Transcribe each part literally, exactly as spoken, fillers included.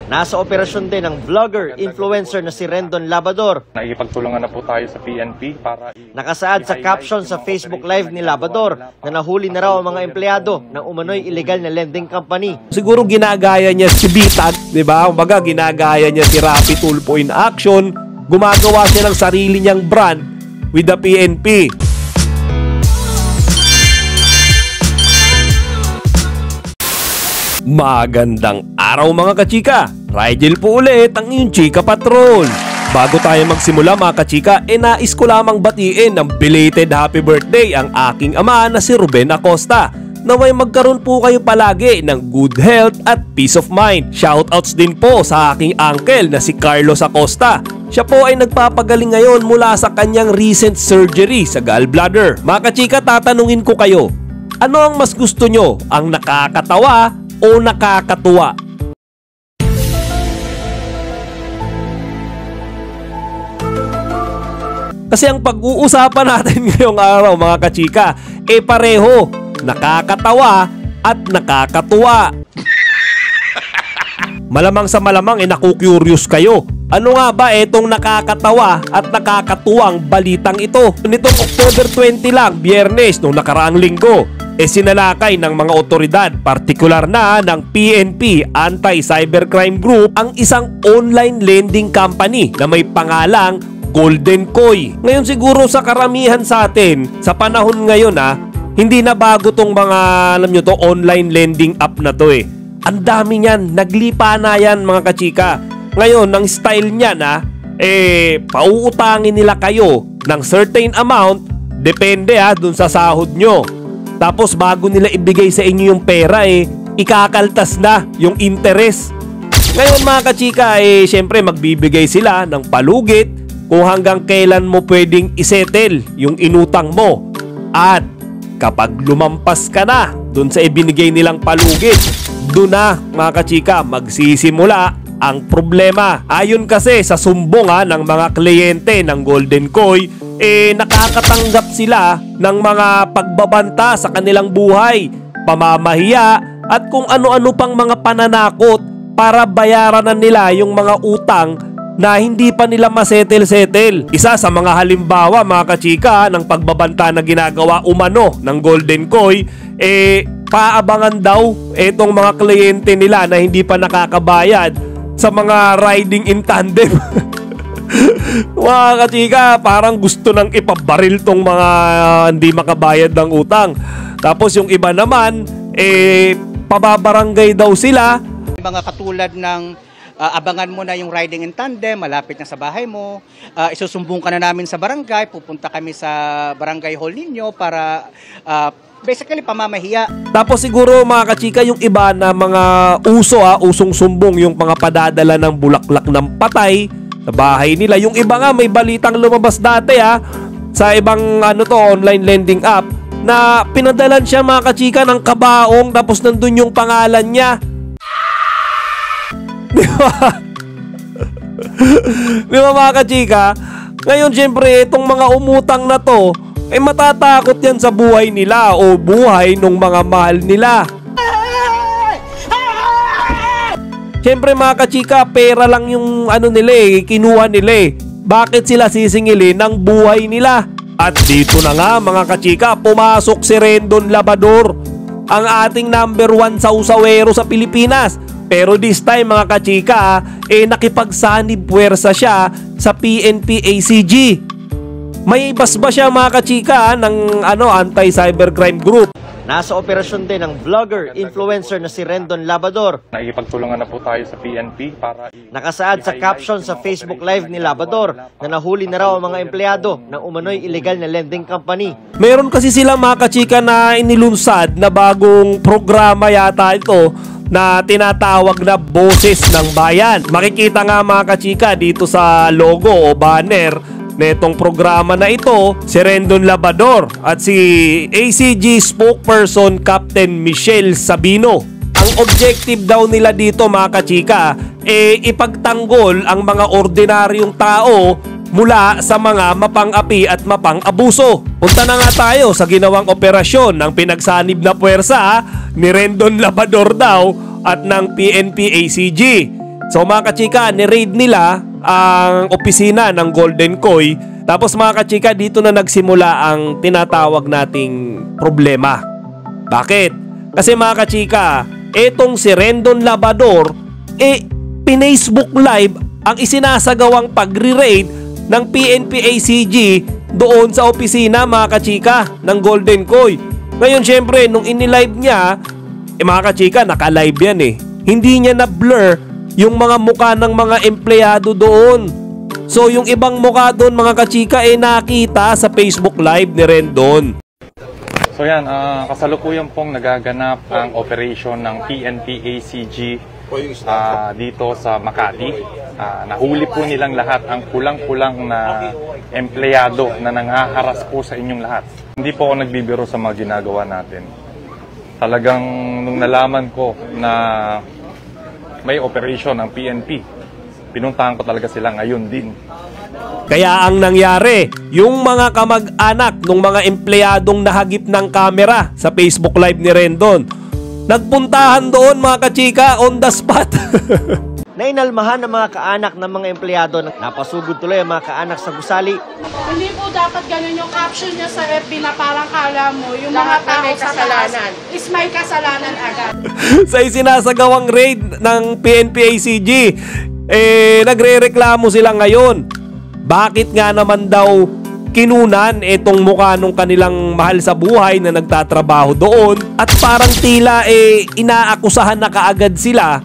Nasa operasyon din ang vlogger-influencer na si Rendon Labador. Naipagtulungan na po tayo sa P N P para... Nakasaad sa caption sa Facebook Live ni Labador na nahuli na raw ang mga empleyado ng umano'y illegal na lending company. Siguro ginagaya niya si Bitag, di ba? Kumbaga ginagaya niya si Rapi Tulfo in action. Gumagawa siya ng sarili niyang brand with the P N P. Magandang araw mga kachika! Rigel po ulit ang inyong Chika Patrol. Bago tayo magsimula mga kachika, e nais ko lamang batiin ng belated happy birthday ang aking ama na si Ruben Acosta. Naway magkaroon po kayo palagi ng good health at peace of mind. Shoutouts din po sa aking uncle na si Carlos Acosta. Siya po ay nagpapagaling ngayon mula sa kanyang recent surgery sa gallbladder. Mga kachika, tatanungin ko kayo, ano ang mas gusto nyo? Ang nakakatawa o nakakatuwa? Kasi ang pag-uusapan natin ngayong araw mga kachika, eh pareho, nakakatawa at nakakatuwa. Malamang sa malamang eh naku-curious kayo. Ano nga ba etong nakakatawa at nakakatuwang balitang ito? Nitong October twenty lang, Biyernes, nung nakaraang linggo, e sinalakay ng mga otoridad, partikular na ng P N P Anti-Cybercrime Group, ang isang online lending company na may pangalang Golden Koy. Ngayon siguro sa karamihan sa atin, sa panahon ngayon ha, hindi na bago tong mga, alam nyo to, online lending app na to eh. Ang dami niyan, naglipa na yan mga kachika. Ngayon, ang style niyan ha, eh, pauutangin nila kayo ng certain amount, depende ha, dun sa sahod nyo. Tapos bago nila ibigay sa inyo yung pera eh, ikakaltas na yung interest. Ngayon mga kachika eh, syempre magbibigay sila ng palugit kung hanggang kailan mo pwedeng isettle yung inutang mo. At kapag lumampas ka na dun sa ibinigay nilang palugit, dun na mga kachika magsisimula ang problema. Ayon kasi sa sumbong ha, ng mga kliyente ng Golden Koy, eh nakakatanggap sila ng mga pagbabanta sa kanilang buhay, pamamahiya at kung ano-ano pang mga pananakot para bayaran na nila yung mga utang na hindi pa nila masettle-settle. Isa sa mga halimbawa mga kachika ng pagbabanta na ginagawa umano ng Golden Koy, eh paabangan daw etong mga kliyente nila na hindi pa nakakabayad sa mga riding in tandem. Mga kachika, parang gusto nang ipabaril tong mga hindi makabayad ng utang. Tapos yung iba naman, eh pababarangay daw sila. Mga katulad ng Uh, abangan mo na yung riding in tandem, malapit na sa bahay mo, uh, isusumbong ka na namin sa barangay, pupunta kami sa barangay hall ninyo para uh, basically pamamahiya. Tapos siguro mga kachika, yung iba na mga uso ha, usong sumbong, yung mga padadala ng bulaklak ng patay sa bahay nila. Yung iba nga may balitang lumabas dati ha, sa ibang ano to, online lending app, na pinadalan siya mga kachika ng kabaong tapos nandun yung pangalan niya. Di ba? Di ba mga kachika? Ngayon syempre itong mga umutang na to, eh matatakot yan sa buhay nila o buhay ng mga mahal nila. Syempre mga kachika, pera lang yung ano nila eh, kinuha nila eh. Bakit sila sisingilin ng buhay nila? At dito na nga mga kachika, pumasok si Rendon Labador, ang ating number one sausawero sa Pilipinas. Pero this time mga kachika, eh nakipagsanib puwersa siya sa P N P A C G. May basba siya mga kachika ng ano, Anti-Cybercrime Group. Nasa operasyon din ang vlogger-influencer na si Rendon Labador. Naipagtulungan na po tayo sa P N P para... Nakasaad sa caption sa Facebook Live ni Labador na nahuli na raw ang mga empleyado ng umano'y illegal na lending company. Meron kasi sila mga kachika na inilunsad na bagong programa yata ito na tinatawag na Boses ng Bayan. Makikita nga mga kachika dito sa logo o banner netong programa na ito, si Rendon Labador at si A C G spokesperson Captain Michelle Sabino. Ang objective daw nila dito mga kachika, eh ipagtanggol ang mga ordinaryong tao mula sa mga mapang-api at mapang-abuso. Punta na nga tayo sa ginawang operasyon ng pinagsanib na puwersa ni Rendon Labador daw at ng P N P A C G. So mga kachika, ni-raid nila ang opisina ng Golden Koi. Tapos mga kachika, dito na nagsimula ang tinatawag nating problema. Bakit? Kasi mga kachika, etong si Rendon Labrador, eh, pin-Facebook Live ang isinasagawang pagre-raid ng P N P A C G doon sa opisina mga kachika ng Golden Koi. Ngayon syempre, nung inilive niya, eh mga kachika, naka-live yan eh. Hindi niya na-blur yung mga muka ng mga empleyado doon. So yung ibang muka doon mga kachika eh nakita sa Facebook Live ni Rendon. So yan, uh, kasalukuyan pong nagaganap ang operation ng P N P A C G uh, dito sa Makati. Uh, nahuli po nilang lahat ang kulang-kulang na empleyado na nangaharas po sa inyong lahat. Hindi po ako nagbibiro sa mga ginagawa natin. Talagang nung nalaman ko na may operation ang P N P, pinuntahan ko talaga sila ngayon din. Kaya ang nangyari, yung mga kamag-anak ng mga empleyadong nahagip ng kamera sa Facebook Live ni Rendon, nagpuntahan doon mga kachika on the spot. Nainalmahan ng mga kaanak ng mga empleyado na napasugod tuloy ang mga kaanak sa gusali. Hindi po dapat ganun yung caption niya sa F B na parang kala mo yung mga tao sa taas is may kasalanan agad. Sa isinasagawang raid ng P N P A C G, eh nagre-reklamo sila ngayon. Bakit nga naman daw kinunan itong mukha nung kanilang mahal sa buhay na nagtatrabaho doon at parang tila eh inaakusahan na kaagad sila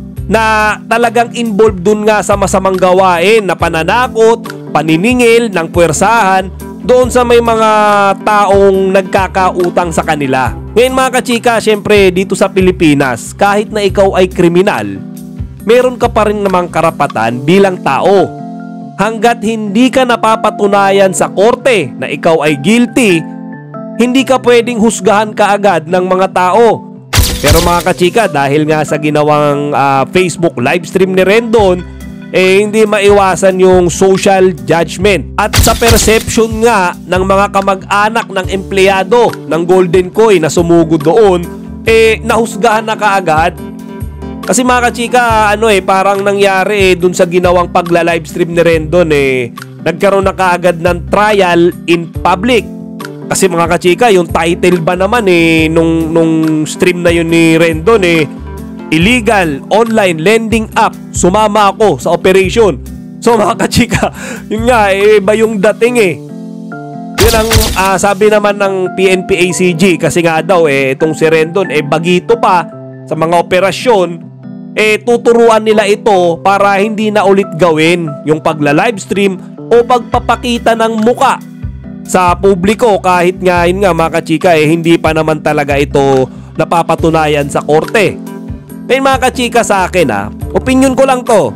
na talagang involved dun nga sa masamang gawain na pananakot, paniningil ng puwersahan doon sa may mga taong nagkakautang sa kanila. Ngayon mga kachika, syempre dito sa Pilipinas, kahit na ikaw ay kriminal, meron ka pa rin namang karapatan bilang tao. Hanggat hindi ka napapatunayan sa korte na ikaw ay guilty, hindi ka pwedeng husgahan kaagad ng mga tao. Pero mga kachika, dahil nga sa ginawang uh, Facebook livestream ni Rendon, eh hindi maiwasan yung social judgment. At sa perception nga ng mga kamag-anak ng empleyado ng Golden Koi na sumugod doon, eh nahusgahan na kaagad. Kasi mga kachika, ano eh, parang nangyari eh, dun sa ginawang pagla-livestream ni Rendon eh, nagkaroon na kaagad ng trial in public. Kasi mga kachika, yung title ba naman eh, nung, nung stream na yun ni Rendon eh, illegal online lending app, sumama ako sa operation. So mga kachika, yun nga eh, iba yung dating eh. Yun ang uh, sabi naman ng P N P A C G, kasi nga daw eh, itong si Rendon eh, bagito pa sa mga operasyon, eh tuturuan nila ito para hindi na ulit gawin yung pagla-livestream o pagpapakita ng muka sa publiko kahit nga yun nga mga kachika eh hindi pa naman talaga ito napapatunayan sa korte. Ngayon mga kachika, sa akin ha, opinion ko lang to.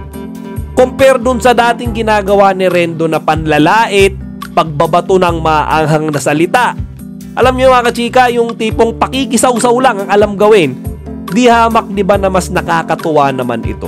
Compare dun sa dating ginagawa ni Rendon na panlalait, pagbabato ng maanghang na salita. Alam niyo mga kachika, yung tipong pakikisaw-saw lang ang alam gawin. Di hamak di ba na mas nakakatuwa naman ito?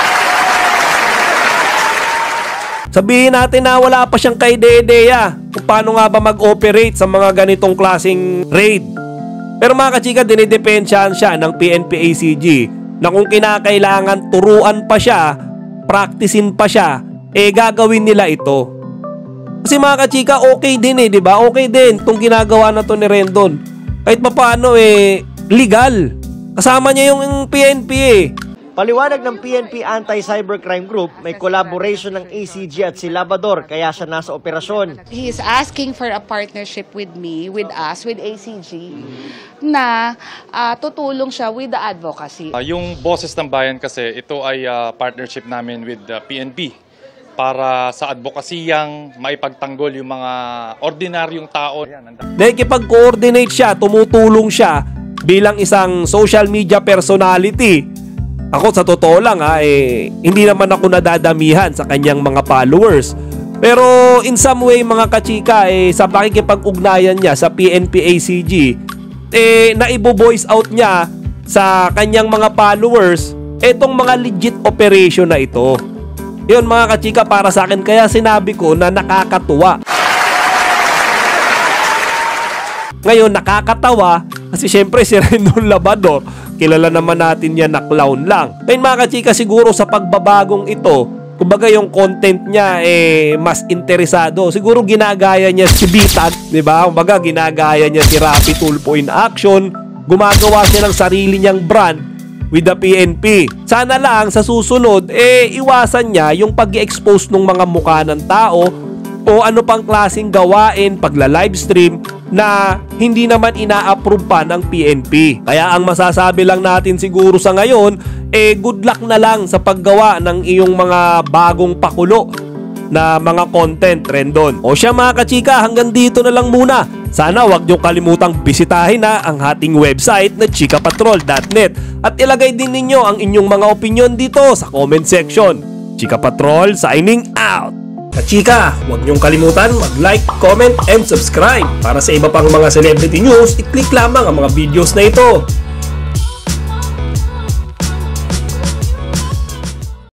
Sabihin natin na wala pa siyang kaide-ideya kung paano nga ba mag-operate sa mga ganitong klaseng raid. Pero mga kachika, dinidepensyahan siya ng P N P A C G na kung kinakailangan turuan pa siya, practicein pa siya, eh gagawin nila ito. Kasi mga kachika, okay din eh, di ba? Okay din itong ginagawa na to ni Rendon. Kahit pa paano eh, legal. Kasama niya yung P N P eh. Paliwanag ng P N P Anti-Cybercrime Group, may collaboration ng A C G at si Labrador kaya siya nasa operasyon. He is asking for a partnership with me, with us, with A C G, na uh, tutulong siya with the advocacy. Uh, yung Boses ng Bayan kasi, ito ay uh, partnership namin with the P N P para sa advokasiyang maipagtanggol yung mga ordinaryong tao. Nakikipag-coordinate siya, tumutulong siya bilang isang social media personality. Ako sa totoo lang ha, eh, hindi naman ako nadadamihan sa kanyang mga followers. Pero in some way mga kachika, eh, sa pakikipag-ugnayan niya sa P N P A C G, eh, naibo-voice out niya sa kanyang mga followers etong mga legit operation na ito. Yun mga kachika, para sa akin, kaya sinabi ko na nakakatuwa. Ngayon nakakatawa kasi syempre si Rendon Labrador kilala naman natin yan na clown lang. Ngayon mga kachika, siguro sa pagbabagong ito, kumbaga yung content niya eh mas interesado. Siguro ginagaya niya si Bitan, di ba? Kumbaga ginagaya niya si Rapi Tulfo in action. Gumagawa siya ng sarili niyang brand with the P N P. Sana lang sa susunod eh iwasan niya yung pag-expose ng mga mukha ng tao o ano pang klaseng gawain pagla-livestream na hindi naman ina-approve pa ng P N P. Kaya ang masasabi lang natin siguro sa ngayon, eh good luck na lang sa paggawa ng iyong mga bagong pakulo na mga content, Rendon. O siya mga kachika, hanggang dito na lang muna. Sana wag niyo kalimutang bisitahin na ang ating website na chika patrol dot net at ilagay din ninyo ang inyong mga opinion dito sa comment section. Chika Patrol signing out! Kachika, huwag niyong kalimutan mag-like, comment, and subscribe. Para sa iba pang mga celebrity news, i-click lamang ang mga videos na ito.